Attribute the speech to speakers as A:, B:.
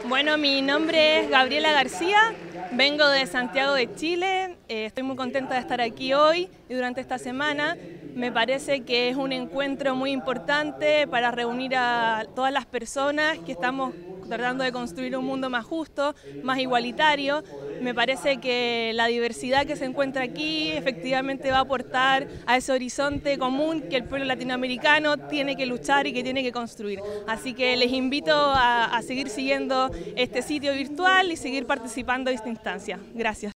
A: Bueno, mi nombre es Gabriela García, vengo de Santiago de Chile, estoy muy contenta de estar aquí hoy y durante esta semana. Me parece que es un encuentro muy importante para reunir a todas las personas que estamos tratando de construir un mundo más justo, más igualitario. Me parece que la diversidad que se encuentra aquí efectivamente va a aportar a ese horizonte común que el pueblo latinoamericano tiene que luchar y que tiene que construir. Así que les invito a seguir siguiendo este sitio virtual y seguir participando de esta instancia. Gracias.